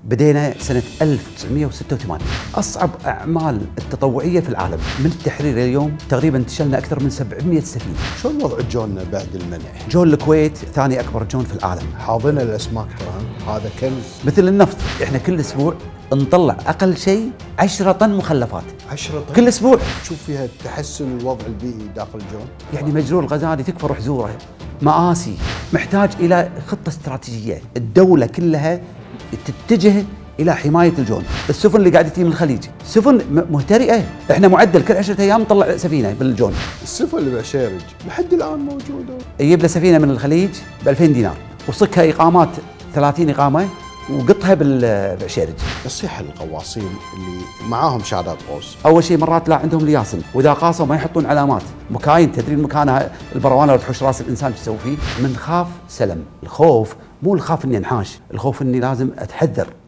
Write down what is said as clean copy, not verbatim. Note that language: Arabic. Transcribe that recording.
بدينا سنة 1986. أصعب أعمال التطوعية في العالم من التحرير اليوم تقريبا انتشلنا أكثر من 700 سفينة. شلون وضع جوننا بعد المنع؟ جون الكويت ثاني أكبر جون في العالم. حاضنة الأسماك ترى هذا كنز. مثل النفط، إحنا كل أسبوع نطلع أقل شيء 10 طن مخلفات 10 طن كل أسبوع. تشوف فيها تحسن الوضع البيئي داخل الجون؟ يعني مجرور الغزالي تكفر حزوره، مآسي، محتاج إلى خطة استراتيجية. الدولة كلها تتجه إلى حماية الجون. السفن اللي قاعدة تجي من الخليج سفن مهترئة، إحنا معدل كل 10 أيام نطلع سفينة بالجون. السفن اللي بعشيرج لحد الآن موجودة. يجيب له سفينة من الخليج ب 2000 دينار وصكها إقامات 30 إقامة وقطها بعشيرج. نصيحة للغواصين اللي معاهم شهادات غوص. أول شيء مرات لا عندهم لياسن، وإذا قاصوا ما يحطون علامات. مكاين تدري مكانها البروانة لو تحوش راس الإنسان شو تسوي فيه؟ من خاف سلم. الخوف مو الخاف إني انحاش، الخوف إني لازم أتحذر.